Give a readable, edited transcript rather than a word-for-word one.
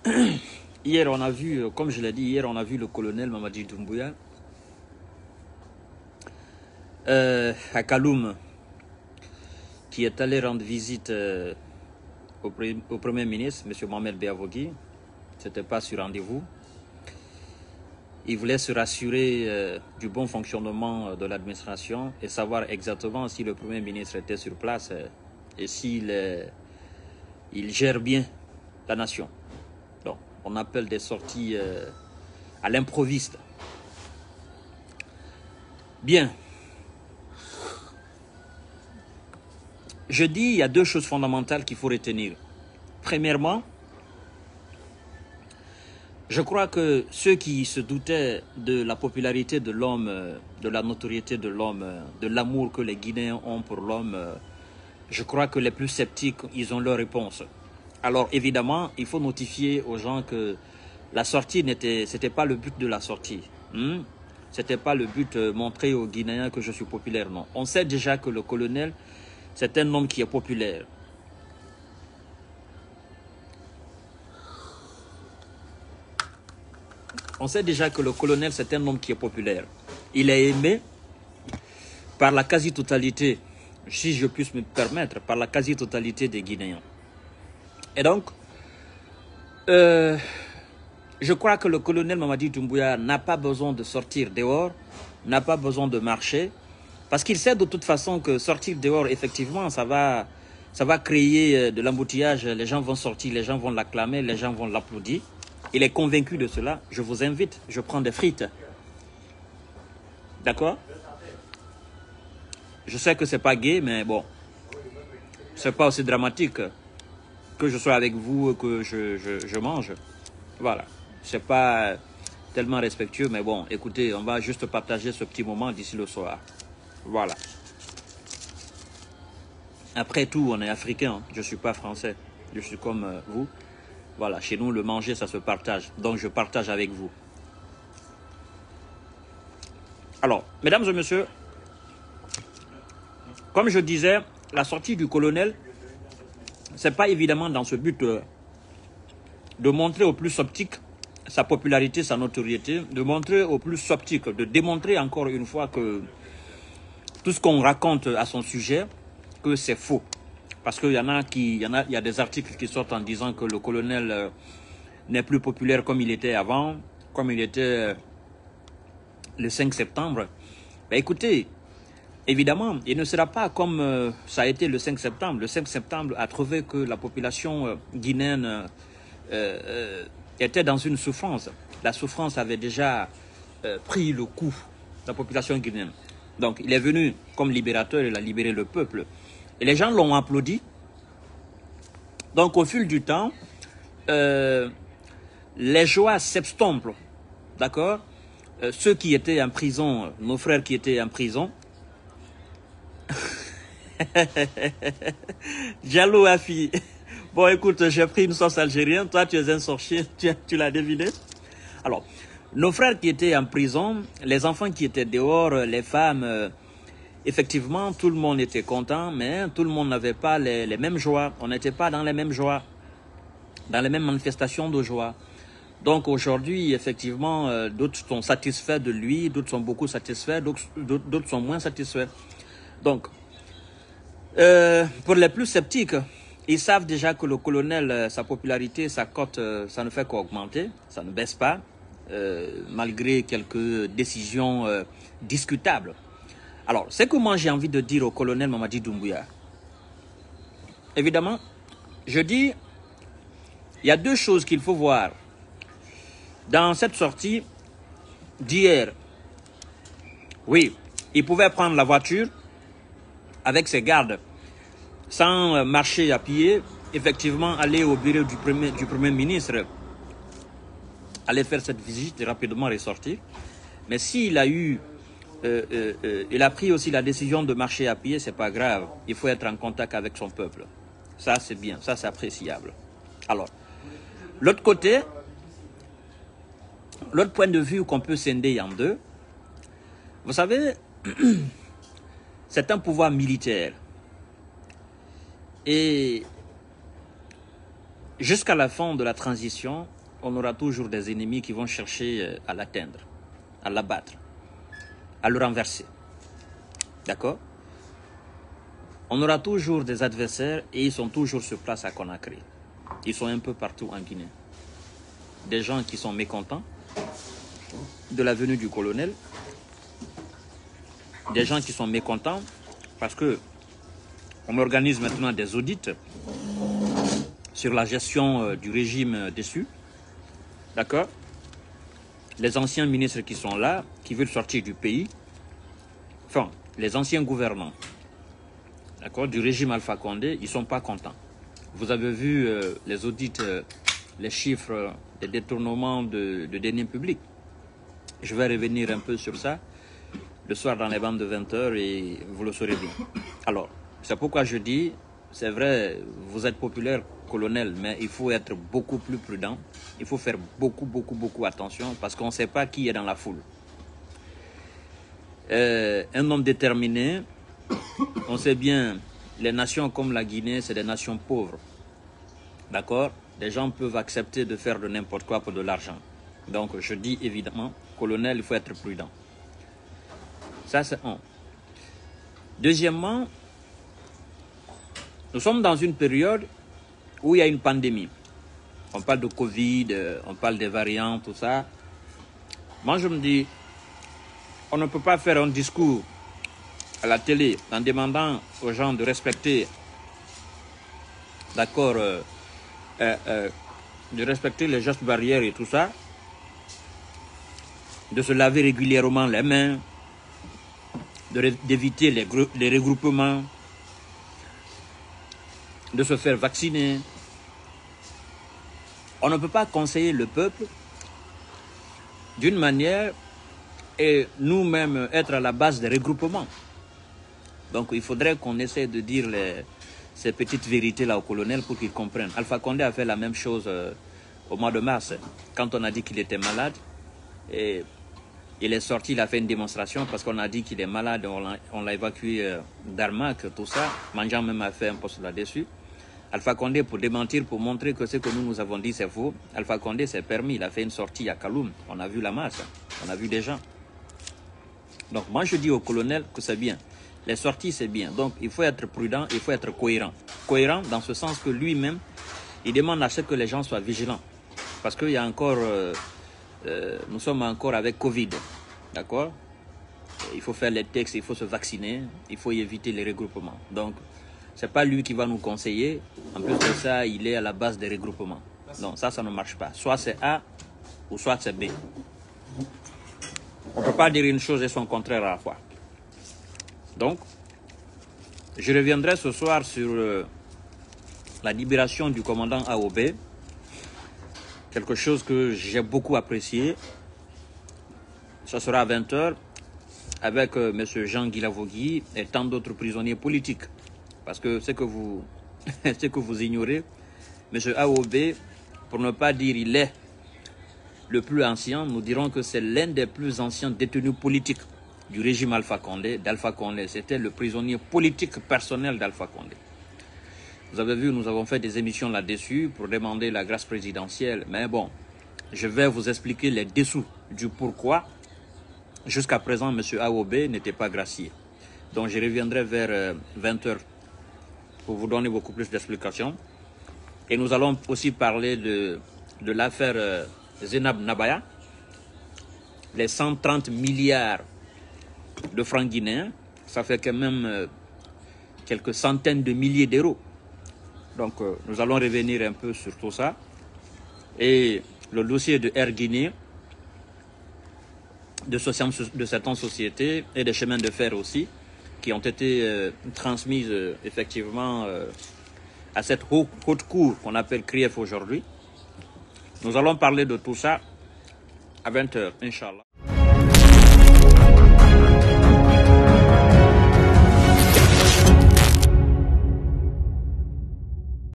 Hier, on a vu, comme je l'ai dit, hier, on a vu le colonel Mamadi Doumbouya à Kaloum, qui est allé rendre visite au Premier ministre, M. Mohamed Beavogui. Ce n'était pas sur rendez-vous. Il voulait se rassurer du bon fonctionnement de l'administration et savoir exactement si le Premier ministre était sur place et s'il il gère bien la nation. Donc, on appelle des sorties à l'improviste. Bien. Je dis, il y a deux choses fondamentales qu'il faut retenir. Premièrement, je crois que ceux qui se doutaient de la popularité de l'homme, de la notoriété de l'homme, de l'amour que les Guinéens ont pour l'homme, je crois que les plus sceptiques, ils ont leur réponse. Alors évidemment, il faut notifier aux gens que la sortie c'était pas le but de la sortie. C'était pas le but de montrer aux Guinéens que je suis populaire, non. On sait déjà que le colonel, c'est un homme qui est populaire. On sait déjà que le colonel, c'est un homme qui est populaire. Il est aimé par la quasi-totalité, si je puis me permettre, par la quasi-totalité des Guinéens. Et donc, je crois que le colonel Mamadi Doumbouya n'a pas besoin de sortir dehors, n'a pas besoin de marcher, parce qu'il sait de toute façon que sortir dehors, effectivement, ça va créer de l'embouteillage. Les gens vont sortir, les gens vont l'acclamer, les gens vont l'applaudir. Il est convaincu de cela. Je vous invite, je prends des frites. D'accord? Je sais que c'est pas gay, mais bon, c'est pas aussi dramatique que je sois avec vous et que je mange. Voilà. C'est pas tellement respectueux, mais bon, écoutez, on va juste partager ce petit moment d'ici le soir. Voilà. Après tout, on est africain. Je suis pas français. Je suis comme vous. Voilà, chez nous, le manger, ça se partage. Donc, je partage avec vous. Alors, mesdames et messieurs, comme je disais, la sortie du colonel, c'est pas évidemment dans ce but de montrer aux plus sceptiques sa popularité, sa notoriété, de montrer aux plus sceptiques, de démontrer encore une fois que tout ce qu'on raconte à son sujet, que c'est faux. Parce qu'il y en a il y a des articles qui sortent en disant que le colonel n'est plus populaire comme il était avant, comme il était le 5 septembre. Ben écoutez, évidemment, il ne sera pas comme ça a été le 5 septembre. Le 5 septembre a trouvé que la population guinéenne était dans une souffrance. La souffrance avait déjà pris le coup de la population guinéenne. Donc, il est venu comme libérateur, il a libéré le peuple. Et les gens l'ont applaudi. Donc, au fil du temps, les joies s'estomplent, d'accord? Ceux qui étaient en prison, nos frères qui étaient en prison, Diallo Afi. Bon, écoute, j'ai pris une sauce algérienne, toi tu es un sorcier, tu l'as deviné. Alors, nos frères qui étaient en prison, les enfants qui étaient dehors, les femmes, effectivement, tout le monde était content, mais tout le monde n'avait pas les mêmes joies. On n'était pas dans les mêmes joies, dans les mêmes manifestations de joie. Donc aujourd'hui, effectivement, d'autres sont satisfaits de lui, d'autres sont beaucoup satisfaits, d'autres sont moins satisfaits. Donc, pour les plus sceptiques, ils savent déjà que le colonel, sa popularité, sa cote, ça ne fait qu'augmenter, ça ne baisse pas, malgré quelques décisions discutables. Alors, c'est que moi j'ai envie de dire au colonel Mamadi Doumbouya. Évidemment, je dis, il y a deux choses qu'il faut voir. Dans cette sortie d'hier, oui, il pouvait prendre la voiture avec ses gardes, sans marcher à pied, effectivement aller au bureau du Premier ministre, aller faire cette visite et rapidement ressortir. Mais s'il a eu, il a pris aussi la décision de marcher à pied, c'est pas grave. Il faut être en contact avec son peuple. Ça, c'est bien, ça, c'est appréciable. Alors, l'autre côté, l'autre point de vue qu'on peut scinder en deux, vous savez, c'est un pouvoir militaire. Et jusqu'à la fin de la transition, on aura toujours des ennemis qui vont chercher à l'atteindre, à l'abattre, à le renverser. D'accord? On aura toujours des adversaires et ils sont toujours sur place à Conakry. Ils sont un peu partout en Guinée. Des gens qui sont mécontents de la venue du colonel. Des gens qui sont mécontents parce que on organise maintenant des audits sur la gestion du régime déçu. D'accord? Les anciens ministres qui sont là, qui veulent sortir du pays, enfin, les anciens gouvernants, d'accord, du régime Alpha Condé, ils ne sont pas contents. Vous avez vu les audits, les chiffres des détournements de deniers publics. Je vais revenir un peu sur ça le soir dans les bandes de 20h et vous le saurez bien. Alors, c'est pourquoi je dis, c'est vrai, vous êtes populaire, colonel, mais il faut être beaucoup plus prudent. Il faut faire beaucoup attention parce qu'on ne sait pas qui est dans la foule. Un homme déterminé, on sait bien, les nations comme la Guinée, c'est des nations pauvres. D'accord? Les gens peuvent accepter de faire de n'importe quoi pour de l'argent. Donc, je dis évidemment, colonel, il faut être prudent. Ça, c'est un. Deuxièmement, nous sommes dans une période où il y a une pandémie. On parle de Covid, on parle des variants, tout ça. Moi, je me dis, on ne peut pas faire un discours à la télé en demandant aux gens de respecter, d'accord, de respecter les gestes barrières et tout ça, de se laver régulièrement les mains, d'éviter les regroupements, de se faire vacciner. On ne peut pas conseiller le peuple d'une manière et nous-mêmes être à la base des regroupements. Donc il faudrait qu'on essaie de dire ces petites vérités-là au colonel pour qu'il comprenne. Alpha Condé a fait la même chose au mois de mars, quand on a dit qu'il était malade. Et il est sorti, il a fait une démonstration parce qu'on a dit qu'il est malade, on l'a évacué d'Armac, tout ça. Mandian même a fait un poste là-dessus. Alpha Condé, pour démentir, pour montrer que ce que nous avons dit c'est faux, Alpha Condé s'est permis, il a fait une sortie à Kaloum. On a vu la masse, on a vu des gens. Donc moi je dis au colonel que c'est bien. Les sorties c'est bien. Donc il faut être prudent, il faut être cohérent. Cohérent dans ce sens que lui-même, il demande à ce que les gens soient vigilants. Parce qu'il y a encore, nous sommes encore avec Covid. D'accord? Il faut faire les tests, il faut se vacciner, il faut éviter les regroupements. Donc, ce n'est pas lui qui va nous conseiller. En plus de ça, il est à la base des regroupements. Non, ça ne marche pas. Soit c'est A ou soit c'est B. On ne peut pas dire une chose et son contraire à la fois. Donc, je reviendrai ce soir sur la libération du commandant AOB. Quelque chose que j'ai beaucoup apprécié. Ce sera à 20h avec M. Jean Guilavogui et tant d'autres prisonniers politiques. Parce que ce que vous, ce que vous ignorez, M. AOB, pour ne pas dire il est le plus ancien, nous dirons que c'est l'un des plus anciens détenus politiques du régime Alpha Condé, d'Alpha Condé. C'était le prisonnier politique personnel d'Alpha Condé. Vous avez vu, nous avons fait des émissions là-dessus pour demander la grâce présidentielle. Mais bon, je vais vous expliquer les dessous du pourquoi. Jusqu'à présent, M. AOB n'était pas gracié. Donc je reviendrai vers 20h pour vous donner beaucoup plus d'explications. Et nous allons aussi parler de l'affaire Zenab Nabaya, les 130 milliards de francs guinéens, ça fait quand même quelques centaines de milliers d'euros. Donc nous allons revenir un peu sur tout ça. Et le dossier de Air Guinée, de certaines sociétés et des chemins de fer aussi, qui ont été transmises effectivement à cette haute cour qu'on appelle CRIEF aujourd'hui. Nous allons parler de tout ça à 20h, Inch'Allah.